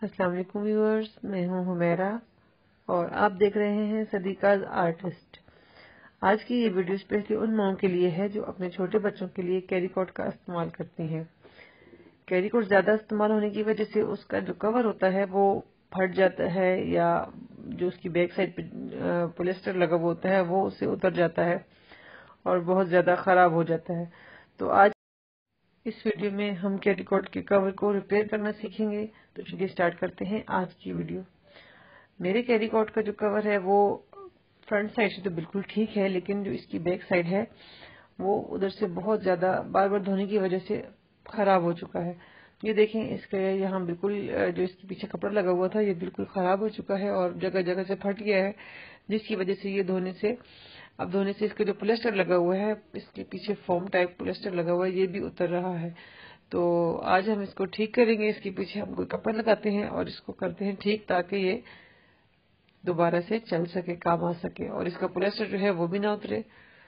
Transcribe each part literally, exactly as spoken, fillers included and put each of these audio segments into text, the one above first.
السلام علیکم ویورز، میں ہوں حمیرہ اور آپ دیکھ رہے ہیں صدیقاز آرٹسٹ۔ آج کی یہ ویڈیو اسپیشلی ان ماؤں کے لیے ہے جو اپنے چھوٹے بچوں کے لیے کیری کوٹ کا استعمال کرتی ہیں۔ کیری کوٹ زیادہ استعمال ہونے کی وجہ سے اس کا جو کور ہوتا ہے وہ پھٹ جاتا ہے، یا جو اس کی بیک سائڈ پہ پولیسٹر لگا ہوا ہوتا ہے وہ اس سے اتر جاتا ہے اور بہت زیادہ خراب ہو جاتا ہے۔ تو آج اس ویڈیو میں ہم کیری کوٹ کے کور کو ریپیئر کرنا سیکھیں گے۔ تو چلیے اسٹارٹ کرتے ہیں آج کی ویڈیو۔ میرے کیری کوٹ کا جو کور ہے وہ فرنٹ سائڈ سے تو بالکل ٹھیک ہے، لیکن جو اس کی بیک سائڈ ہے وہ ادھر سے بہت زیادہ بار بار دھونے کی وجہ سے خراب ہو چکا ہے۔ یہ دیکھیں، اس کے یہاں بالکل جو اس کے پیچھے کپڑا لگا ہوا تھا یہ بالکل خراب ہو چکا ہے اور جگہ جگہ سے پھٹ گیا ہے، جس کی وجہ سے یہ دھونے سے اب دھونے سے اس کا جو پلسٹر لگا ہوا ہے، اس کے پیچھے فوم ٹائپ پلسٹر لگا ہوا ہے، یہ بھی اتر رہا ہے۔ تو آج ہم اس کو ٹھیک کریں گے۔ اس کے پیچھے ہم کوئی کپڑا لگاتے ہیں اور اس کو کرتے ہیں ٹھیک، تاکہ یہ دوبارہ سے چل سکے، کام آ سکے اور اس کا پلسٹر جو ہے وہ بھی نہ اترے۔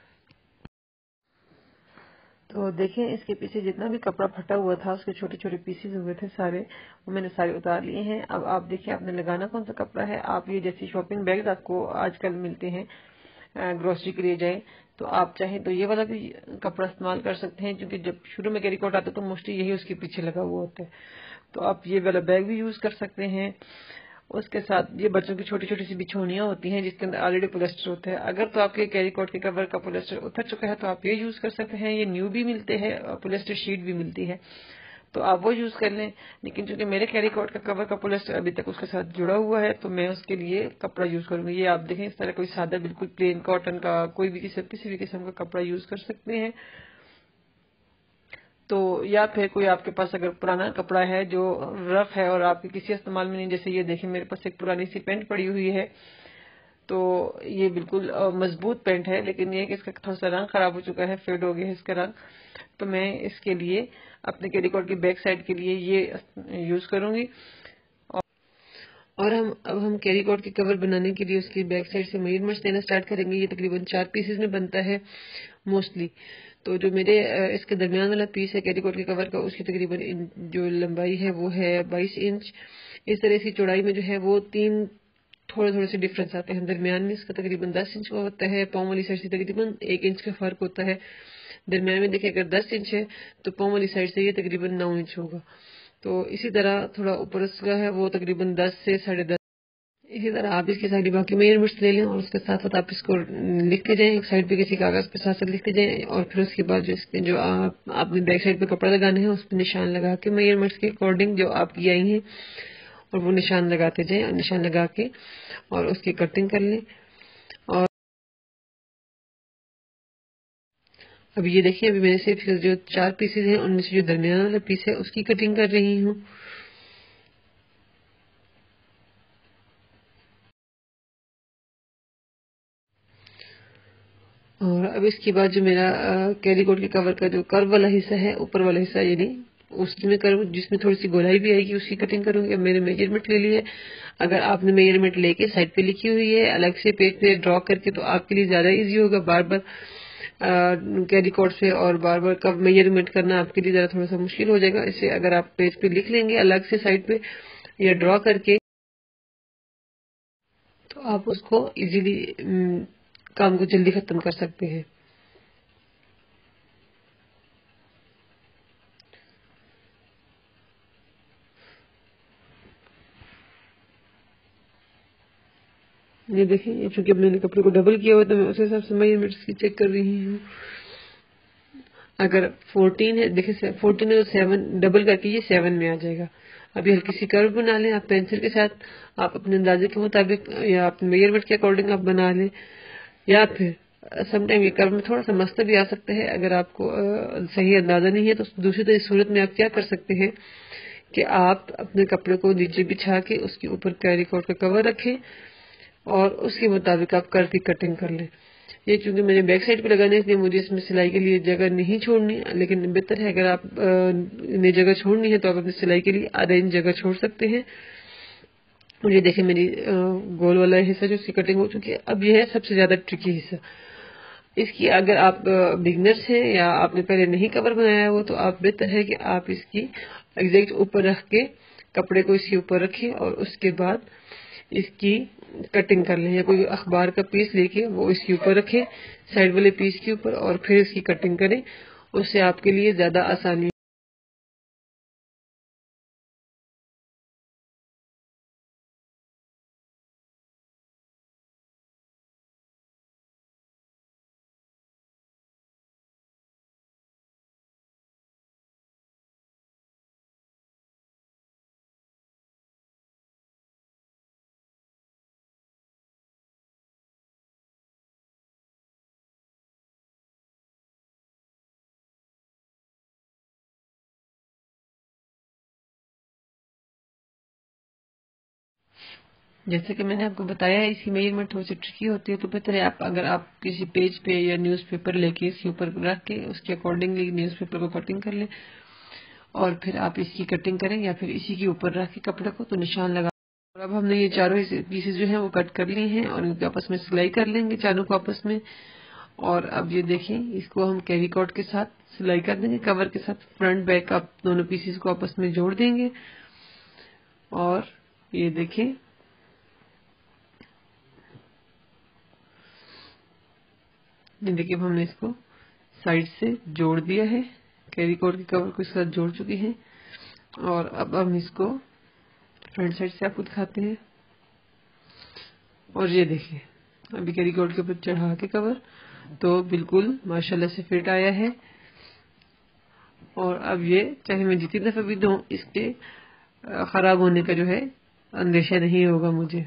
تو دیکھیں، اس کے پیچھے جتنا بھی کپڑا پھٹا ہوا تھا، اس کے چھوٹے چھوٹے پیسز ہوئے تھے سارے، وہ میں نے سارے اتار لیے ہیں۔ اب آپ دیکھیں آپ نے لگانا کون سا کپڑا ہے۔ آپ یہ جیسی شاپنگ بیگ آپ کو آج کل ملتے ہیں گروسری کے لیے جائیں، تو آپ چاہیں تو یہ والا بھی کپڑا استعمال کر سکتے ہیں، کیونکہ جب شروع میں کیری کوٹ آتا تو موسٹلی یہی اس کے پیچھے لگا ہوا ہوتا ہے۔ تو آپ یہ والا بیگ بھی یوز کر سکتے ہیں۔ اس کے ساتھ یہ بچوں کی چھوٹی چھوٹی سی بچھونیاں ہوتی ہیں جس کے اندر آلریڈی پلسٹر ہوتا ہے۔ اگر تو آپ کے کیری کوٹ کے کور کا پلسٹر اتر چکا ہے تو آپ یہ یوز کر سکتے ہیں۔ یہ نیو بھی ملتے ہیں اور پلسٹر شیٹ بھی ملتی ہے، تو آپ وہ یوز کر لیں۔ لیکن چونکہ میرے کیری کوٹ کا کور کا پلسٹر ابھی تک اس کے ساتھ جڑا ہوا ہے، تو میں اس کے لیے کپڑا یوز کروں گی۔ یہ آپ دیکھیں، اس طرح کوئی سادہ بالکل پلین کاٹن کا کوئی بھی کسی کسی بھی قسم کا کپڑا یوز کر سکتے ہیں۔ تو یا پھر کوئی آپ کے پاس اگر پرانا کپڑا ہے جو رف ہے اور آپ کے کسی استعمال میں نہیں، جیسے یہ دیکھیں میرے پاس ایک پرانی سی پینٹ پڑی ہوئی ہے، تو یہ بالکل مضبوط پینٹ ہے، لیکن یہ کہ اس کا تھوڑا سا رنگ خراب ہو چکا ہے، فیڈ ہو گیا ہے اس کا رنگ۔ تو میں اس کے لیے اپنے کیری کوٹ کی بیک سائڈ کے لیے یہ یوز کروں گی۔ اور ہم اب ہم کیری کوٹ کے کور بنانے کے لیے اس کی بیک سائڈ سے میجرمنٹس لینا سٹارٹ کریں گے۔ یہ تقریباً چار پیسز میں بنتا ہے موسٹلی۔ تو جو میرے اس کے درمیان والا پیس ہے کیری کوٹ کے کور کا، اس کی تقریباً جو لمبائی ہے وہ ہے بائیس انچ۔ اس طرح کی چوڑائی میں جو ہے وہ تین تھوڑے تھوڑے سے ڈفرنس آتے ہیں۔ درمیان میں اس کا تقریباً دس انچ کا ہوتا ہے، پاؤں والی سائڈ سے تقریباً ایک انچ کا فرق ہوتا ہے۔ درمیان میں دیکھیں اگر دس انچ ہے تو پاؤں والی سائڈ سے یہ تقریباً نو انچ ہوگا۔ تو اسی طرح تھوڑا اوپر اس کا ہے وہ تقریباً دس سے ساڑھے دس۔ اسی طرح آپ اس کے ساتھ باقی میجرمنٹس لے لیں اور اس کے ساتھ ساتھ آپ اس کو لکھتے جائیں، ایک سائڈ پہ کسی کاغذ پہ ساتھ ساتھ لکھتے جائیں، اور پھر اس کے بعد جو اس کے جو آپ آپ نے بیک سائڈ پہ کپڑا لگانے ہیں اس پہ نشان لگا کے میجرمنٹس کے اکارڈنگ جو آپ کی آئی ہیں، اور وہ نشان لگاتے جائیں، اور نشان لگا کے اور اس کی کٹنگ کر لیں۔ اور اب یہ دیکھیں، ابھی میں نے صرف جو چار پیسز ہیں ان میں سے جو درمیان والا پیس ہے اس کی کٹنگ کر رہی ہوں۔ اور اب اس کے بعد جو میرا کیری کوٹ کے کور کا جو کرو والا حصہ ہے، اوپر والا حصہ، یعنی اس میں کروں جس میں تھوڑی سی گولائی بھی آئے گی، اس کی کٹنگ کروں گی۔ اب میں نے میجرمنٹ لے لی ہے۔ اگر آپ نے میجرمنٹ لے کے سائڈ پہ لکھی ہوئی ہے الگ سے پیج پہ ڈرا کر کے، تو آپ کے لیے زیادہ ایزی ہوگا۔ بار بار کیری کوٹ سے اور بار بار کب میجرمنٹ کرنا آپ کے لیے ذرا تھوڑا سا مشکل ہو جائے گا۔ اسے اگر آپ پیج پہ لکھ لیں گے الگ سے سائڈ پہ یا ڈرا کر کے، تو آپ اس کو ایزیلی کام کو جلدی ختم کر سکتے ہیں۔ یہ دیکھیں، یہ چونکہ میں نے کپڑے کو ڈبل کیا ہوا تو میں اس حساب سے میجرمنٹس کی چیک کر رہی ہوں۔ اگر فورٹین ہے، دیکھیں فورٹین ہے تو سیون ڈبل کر کے یہ سیون میں آ جائے گا۔ ابھی ہلکی سی کرو بنا لیں آپ پینسل کے ساتھ، آپ اپنے اندازے کے مطابق یا اپنے میجرمنٹ کے اکارڈنگ آپ بنا لیں، یا پھر سم ٹائم یہ کرو میں تھوڑا سا مسئلہ بھی آ سکتا ہے۔ اگر آپ کو صحیح اندازہ نہیں ہے تو دوسری طرح صورت میں آپ کیا کر سکتے ہیں کہ آپ اپنے کپڑے کو نیچے بچھا کے اس کے اوپر کیری کوٹ کا کور رکھیں اور اس کے مطابق آپ کر کی کٹنگ کر لیں۔ یہ چونکہ میں نے بیک سائڈ پہ لگانے، اس لیے مجھے اس میں سلائی کے لیے جگہ نہیں چھوڑنی، لیکن بہتر ہے اگر آپ نے جگہ چھوڑنی ہے تو آپ اپنی سلائی کے لیے آدھا انچ جگہ چھوڑ سکتے ہیں۔ اور یہ دیکھیں میری گول والا حصہ جو اس کی کٹنگ ہو چکی ہے۔ اب یہ ہے سب سے زیادہ ٹرکی حصہ اس کی۔ اگر آپ بگنرز ہیں یا آپ نے پہلے نہیں کور بنایا ہو تو آپ بہتر ہے کہ آپ اس کی ایگزیکٹ اوپر رکھ کے کپڑے کو اس کے اوپر رکھیں اور اس کے بعد اس کی کٹنگ کر لیں، یا کوئی اخبار کا پیس لے کے وہ اس کے اوپر رکھیں سائڈ والے پیس کے اوپر، اور پھر اس کی کٹنگ کریں، اس سے آپ کے لیے زیادہ آسانی۔ جیسے کہ میں نے آپ کو بتایا ہے، اس کی میجرمنٹ تھوڑی سی ٹرکی ہوتی ہے، تو بہتر ہے آپ اگر آپ کسی پیج پہ یا نیوز پیپر لے کے اس کے اوپر رکھ کے اس کے اکارڈنگلی نیوز پیپر کو کٹنگ کر لیں، اور پھر آپ اس کی کٹنگ کریں، یا پھر اسی کے اوپر رکھ کے کپڑے کو تو نشان لگا۔ اور اب ہم نے یہ چاروں پیسز جو ہیں وہ کٹ کر لی ہیں، اور ان کے آپس میں سلائی کر لیں گے چاروں کو آپس میں۔ اور اب یہ دیکھیں، اس کو ہم کیری کاٹ کے ساتھ سلائی کر دیں گے، کور کے ساتھ فرنٹ بیک آپ دونوں پیسز کو آپس میں جوڑ دیں گے۔ اور یہ دیکھیں، یہ دیکھیں ہم نے اس کو سائڈ سے جوڑ دیا ہے، کیری کوٹ کے کور کو اس کے ساتھ جوڑ چکے ہیں۔ اور اب ہم اس کو فرنٹ سائڈ سے آپ کو دکھاتے ہیں، اور یہ دیکھیں ابھی کیری کوٹ کے اوپر چڑھا کے کور تو بالکل ماشاءاللہ سے فٹ آیا ہے۔ اور اب یہ چاہے میں جتنی دفعہ بھی دوں، اس کے خراب ہونے کا جو ہے اندیشہ نہیں ہوگا مجھے۔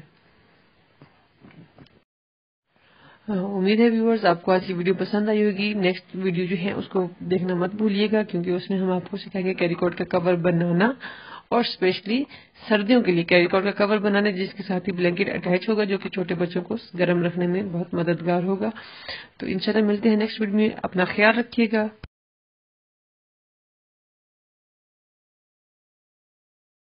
امید ہے ویورز آپ کو آج کی ویڈیو پسند آئی ہوگی۔ نیکسٹ ویڈیو جو ہے اس کو دیکھنا مت بھولیے گا، کیونکہ اس میں ہم آپ کو سکھائیں گے کیری کوٹ کا کور بنانا، اور اسپیشلی سردیوں کے لیے کیری کوٹ کا کور بنانا جس کے ساتھ ہی بلینکٹ اٹیچ ہوگا، جو کہ چھوٹے بچوں کو گرم رکھنے میں بہت مددگار ہوگا۔ تو انشاءاللہ ملتے ہیں نیکسٹ ویڈیو میں، اپنا خیال رکھیے گا۔